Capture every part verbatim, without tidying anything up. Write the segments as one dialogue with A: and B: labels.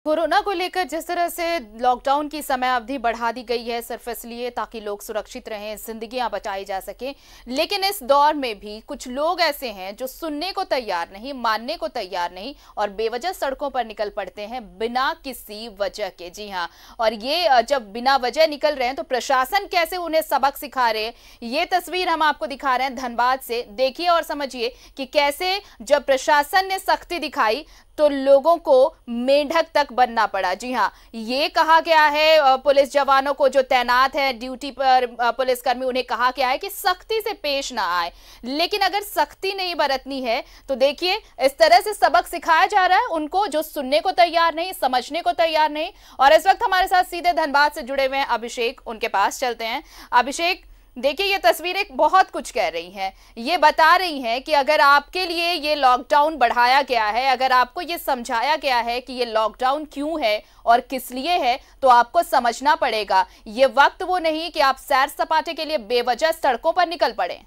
A: Corona को लेकर जिस तरह से लॉकडाउन की समय अवधि बढ़ा दी गई है सिर्फ इसलिए ताकि लोग सुरक्षित रहें, जिंदगियां बचाई जा सकें, लेकिन इस दौर में भी कुछ लोग ऐसे हैं जो सुनने को तैयार नहीं, मानने को तैयार नहीं और बेवजह सड़कों पर निकल पड़ते हैं बिना किसी वजह के। जी हाँ, और ये जब बिना वजह निकल रहे हैं तो प्रशासन कैसे उन्हें सबक सिखा रहे हैं, ये तस्वीर हम आपको दिखा रहे हैं धनबाद से। देखिए और समझिए कि कैसे जब प्रशासन ने सख्ती दिखाई तो लोगों को मेंढक तक बनना पड़ा। जी हाँ, ये कहा गया है पुलिस जवानों को जो तैनात है ड्यूटी पर, पुलिसकर्मी, उन्हें कहा गया है कि सख्ती से पेश ना आए, लेकिन अगर सख्ती नहीं बरतनी है तो देखिए इस तरह से सबक सिखाया जा रहा है उनको जो सुनने को तैयार नहीं, समझने को तैयार नहीं। और इस वक्त हमारे साथ सीधे धनबाद से जुड़े हुए हैं अभिषेक, उनके पास चलते हैं। अभिषेक, देखिए ये तस्वीरें बहुत कुछ कह रही हैं, ये बता रही हैं कि अगर आपके लिए ये लॉकडाउन बढ़ाया गया है, अगर आपको ये समझाया गया है कि ये लॉकडाउन क्यों है और किस लिए है, तो आपको समझना पड़ेगा ये वक्त वो नहीं कि आप सैर सपाटे के लिए बेवजह सड़कों पर निकल पड़े।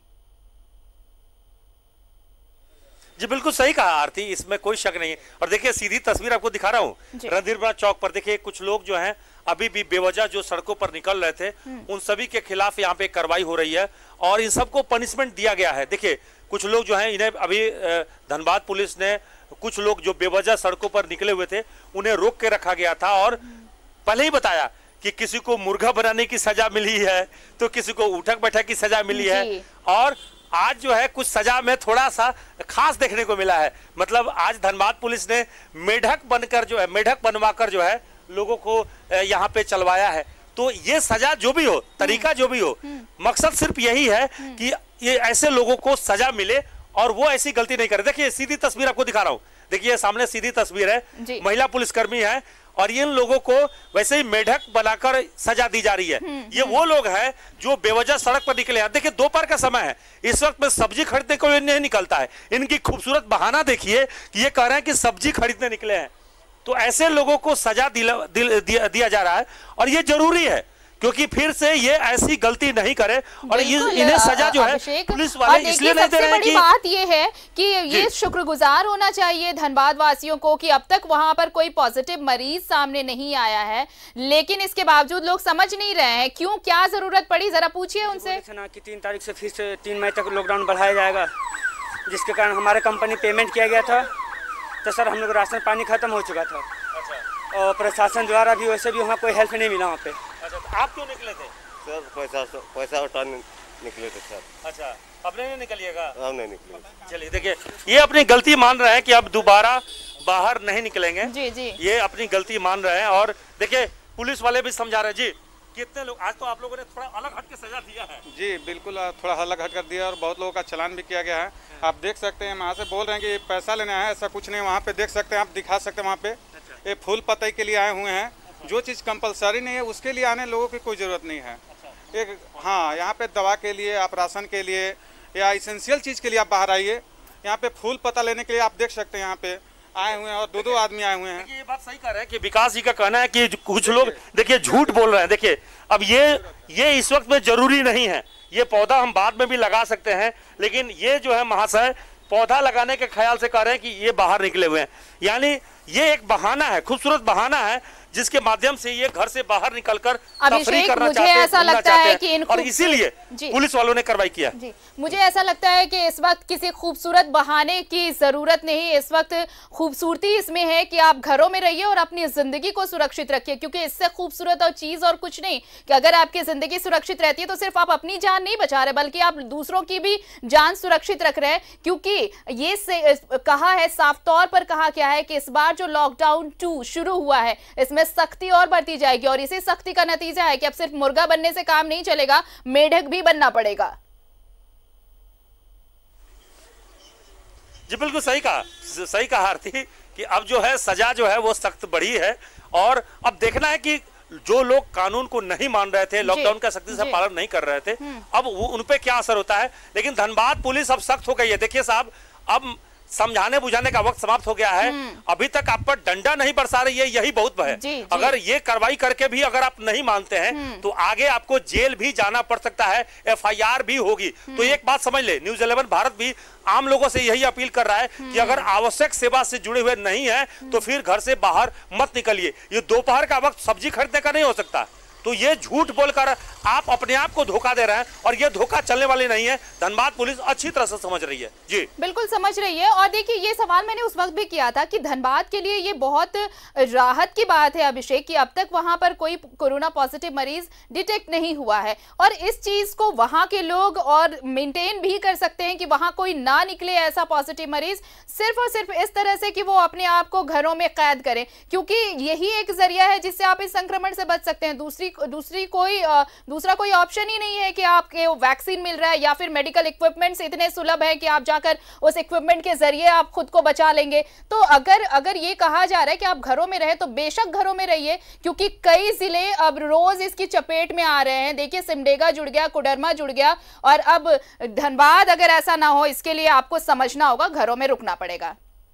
B: जी बिल्कुल सही कहा आरती, इसमें कोई शक नहीं है। और देखिए सीधी तस्वीर आपको दिखा रहा हूँ रणधीरपुरा चौक पर। देखिए कुछ लोग जो हैं अभी भी बेवजह जो सड़कों पर निकल रहे थे, उन सभी के खिलाफ यहाँ पे कार्रवाई हो रही है और इन सबको पनिशमेंट दिया गया है। देखिए कुछ लोग जो हैं इन्हें अभी धनबाद पुलिस ने कुछ लोग जो बेवजह सड़कों पर निकले हुए थे उन्हें रोक के रखा गया था और पहले ही बताया कि किसी को मुर्गा बनाने की सजा मिली है तो किसी को उठक बैठक की सजा मिली है। और आज जो है कुछ सजा में थोड़ा सा खास देखने को मिला है, मतलब आज धनबाद पुलिस ने मेढक बनकर जो है मेढक बनवाकर जो है लोगों को यहाँ पे चलवाया है। तो ये सजा जो भी हो, तरीका जो भी हो, मकसद सिर्फ यही है कि ये ऐसे लोगों को सजा मिले और वो ऐसी गलती नहीं करे। देखिए सीधी तस्वीर आपको दिखा रहा हूँ, देखिए सामने सीधी तस्वीर है, महिला पुलिसकर्मी है और इन लोगों को वैसे ही मेढक बनाकर सजा दी जा रही है। ये वो लोग हैं जो बेवजह सड़क पर निकले हैं। देखिए दोपहर का समय है, इस वक्त में सब्जी खरीदने को नहीं निकलता है। इनकी खूबसूरत बहाना देखिए कि ये कह रहे हैं कि सब्जी खरीदने निकले हैं। तो ऐसे लोगों को सजा दिला, दिल, दिया, दिया जा रहा है और ये जरूरी है क्योंकि फिर से ये ऐसी गलती नहीं करे और ये इन्हें सजा जो है पुलिस वाले इसलिए नहीं दे रहे हैं कि
A: बात ये है कि ये शुक्रगुजार होना चाहिए धनबाद वासियों को कि अब तक वहां पर कोई पॉजिटिव मरीज सामने नहीं आया है, लेकिन इसके बावजूद लोग समझ नहीं रहे हैं क्यों, क्या जरूरत पड़ी, जरा पूछिए उनसे।
C: कि तीन तारीख से फिर से तीन मई तक लॉकडाउन बढ़ाया जाएगा, जिसके कारण हमारे कंपनी पेमेंट किया गया था तो सर हम लोग राशन पानी खत्म हो चुका था। अच्छा। और प्रशासन द्वारा भी वैसे भी वहाँ कोई हेल्प नहीं मिला वहाँ पे।
B: अच्छा, तो आप क्यों निकले थे?
D: सर पैसा पैसा उठाने निकले थे सर।
B: अच्छा, अब नहीं निकलिएगा?
D: अब नहीं निकले।
B: चलिए देखिए ये अपनी गलती मान रहे हैं कि अब दोबारा बाहर नहीं निकलेंगे।
A: जी जी,
B: ये अपनी गलती मान रहे हैं और देखिए पुलिस वाले भी समझा रहे हैं। जी कितने लोग, आज तो आप लोगों ने थोड़ा अलग हट के सजा दिया है।
E: जी बिल्कुल, थोड़ा अलग हट कर दिया और बहुत लोगों का चालान भी किया गया है। आप देख सकते हैं वहाँ से बोल रहे हैं कि पैसा लेने आए हैं, ऐसा कुछ नहीं। वहाँ पे देख सकते हैं, आप दिखा सकते हैं वहाँ पे ये फूल पतई के लिए आए हुए हैं। जो चीज़ कंपलसरी नहीं है उसके लिए आने लोगों की कोई ज़रूरत नहीं है। एक हाँ, यहाँ पे दवा के लिए, आप राशन के लिए या इसेंशियल चीज़ के लिए आप बाहर आइए। यहाँ पे फूल पता लेने के लिए आप देख सकते हैं यहाँ पे आए हुए हैं और दो दो आदमी आए हुए हैं।
B: ये बात सही कह रहे हैं कि विकास जी का कहना है कि कुछ लोग देखिए झूठ बोल रहे हैं। देखिए अब ये ये इस वक्त में जरूरी नहीं है, ये पौधा हम बाद में भी लगा सकते हैं, लेकिन ये जो है महाशय पौधा लगाने के ख्याल से कह रहे हैं कि ये बाहर निकले हुए हैं। यानी ये एक बहाना है, खूबसूरत बहाना है जिसके माध्यम से ये घर से बाहर निकलकर तफरीह करना
A: मुझे
B: चाहते हैं,
A: ऐसा लगता है कि इन
B: और इसीलिए पुलिस वालों ने कार्रवाई किया।
A: जी, मुझे ऐसा लगता है कि इस वक्त किसी खूबसूरत बहाने की जरूरत नहीं। इस वक्त खूबसूरती इसमें है कि आप घरों में रहिए और अपनी जिंदगी को सुरक्षित रखिए, क्योंकि इससे खूबसूरत और चीज और कुछ नहीं कि अगर आपकी जिंदगी सुरक्षित रहती है तो सिर्फ आप अपनी जान नहीं बचा रहे बल्कि आप दूसरों की भी जान सुरक्षित रख रहे हैं। क्योंकि ये से, कहा है, साफ तौर पर कहा गया है कि इस बार जो लॉकडाउन टू शुरू हुआ है इसमें सख्ती और बढ़ती जाएगी और इसी सख्ती का नतीजा है कि अब सिर्फ मुर्गा बनने से काम नहीं चलेगा, मेढक भी बनना पड़ेगा।
B: जी बिल्कुल सही कहा, सही कहा आरती कि अब जो है सजा जो है वो सख्त बढ़ी है और अब देखना है कि जो लोग कानून को नहीं मान रहे थे, लॉकडाउन का सख्ती से पालन नहीं कर रहे थे, अब वो उन पे क्या असर होता है। लेकिन धनबाद पुलिस अब सख्त हो गई है। देखिए साहब, अब समझाने बुझाने का वक्त समाप्त हो गया है। अभी तक आप पर डंडा नहीं बरसा रही है, यही बहुत है।
A: जी, जी।
B: अगर ये कार्रवाई करके भी अगर आप नहीं मानते हैं तो आगे आपको जेल भी जाना पड़ सकता है, एफ आई आर भी होगी। तो एक बात समझ ले, न्यूज इलेवन भारत भी आम लोगों से यही अपील कर रहा है कि अगर आवश्यक सेवा से जुड़े हुए नहीं है तो फिर घर से बाहर मत निकलिए। ये दोपहर का वक्त सब्जी खरीदने का नहीं हो सकता। तो ये झूठ बोलकर आप अपने आप को धोखा दे रहे हैं और ये धोखा चलने वाली नहीं है। धनबाद पुलिस अच्छी तरह से समझ रही है। जी
A: बिल्कुल समझ रही है। और देखिए, ये सवाल मैंने उस वक्त भी किया था कि धनबाद के लिए ये बहुत राहत की बात है अभिषेक कि अब तक वहां पर कोई कोरोना पॉजिटिव मरीज डिटेक्ट नहीं हुआ है, और इस चीज को वहां के लोग और मेंटेन भी कर सकते हैं कि वहां कोई ना निकले ऐसा पॉजिटिव मरीज, सिर्फ और सिर्फ इस तरह से कि वो अपने आप को घरों में कैद करें, क्योंकि यही एक जरिया है जिससे आप इस संक्रमण से बच सकते हैं। दूसरी दूसरी कोई दूसरा कोई ऑप्शन ही नहीं है कि आपके वैक्सीन मिल रहा है या फिर मेडिकल इक्विपमेंट्स इतने सुलभ है कि आप जाकर उस इक्विपमेंट के जरिए आप खुद को बचा लेंगे। तो अगर अगर ये कहा जा रहा है कि आप घरों में रहे तो बेशक घरों में रहिए, क्योंकि कई जिले अब रोज इसकी चपेट में आ रहे हैं। देखिए, सिमडेगा जुड़ गया, कोडरमा जुड़ गया, और अब धनबाद अगर ऐसा ना हो, इसके लिए आपको समझना होगा, घरों में रुकना पड़ेगा।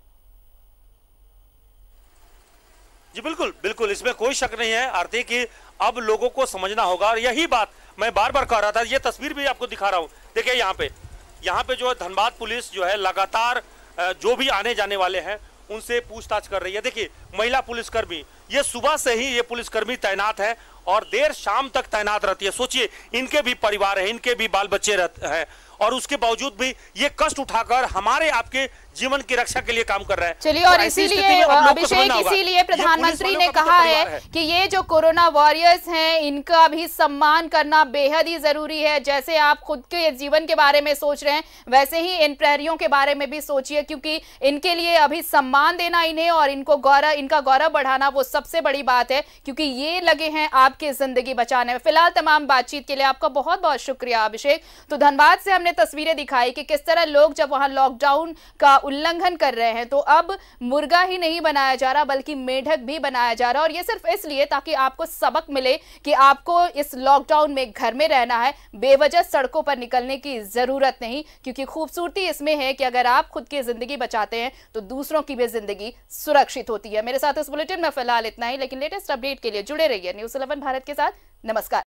B: जी बिल्कुल बिल्कुल, इसमें कोई शक नहीं है आरती कि अब लोगों को समझना होगा। और यही बात मैं बार बार कह रहा था, ये तस्वीर भी आपको दिखा रहा हूं। देखिए यहाँ पे यहाँ पे जो है धनबाद पुलिस जो है लगातार जो भी आने जाने वाले हैं उनसे पूछताछ कर रही है। देखिए, महिला पुलिसकर्मी ये सुबह से ही ये पुलिसकर्मी तैनात है और देर शाम तक तैनात रहती है। सोचिए, इनके भी परिवार है, इनके भी बाल बच्चे रहते हैं, और उसके बावजूद भी ये कष्ट उठाकर हमारे आपके जीवन की रक्षा के लिए काम कर रहे हैं।
A: चलिए, और इसीलिए अभिषेक, इसीलिए प्रधानमंत्री ने कहा है, है कि ये जो कोरोना वॉरियर्स हैं इनका भी सम्मान करना बेहद ही जरूरी है। जैसे आप खुद के जीवन के बारे में सोच रहे हैं, वैसे ही इन प्रहरियों के बारे में भी सोचिए, क्योंकि इनके लिए अभी सम्मान देना इन्हें और इनको गौरव इनका गौरव बढ़ाना वो सबसे बड़ी बात है, क्योंकि ये लगे हैं आपकी जिंदगी बचाने में। फिलहाल तमाम बातचीत के लिए आपका बहुत बहुत शुक्रिया अभिषेक। तो धनबाद से हमने तस्वीरें दिखाई कि किस तरह लोग जब वहां लॉकडाउन का उल्लंघन कर रहे हैं तो अब मुर्गा ही नहीं बनाया जा रहा बल्कि मेढक भी बनाया जा रहा है, और ये सिर्फ इसलिए ताकि आपको सबक मिले कि आपको इस लॉकडाउन में घर में रहना है, बेवजह सड़कों पर निकलने की जरूरत नहीं। क्योंकि खूबसूरती इसमें है कि अगर आप खुद की जिंदगी बचाते हैं तो दूसरों की भी जिंदगी सुरक्षित होती है। मेरे साथ इस बुलेटिन में फिलहाल इतना ही, लेकिन लेटेस्ट अपडेट के लिए जुड़े रहिए न्यूज़ इलेवन भारत के साथ। नमस्कार।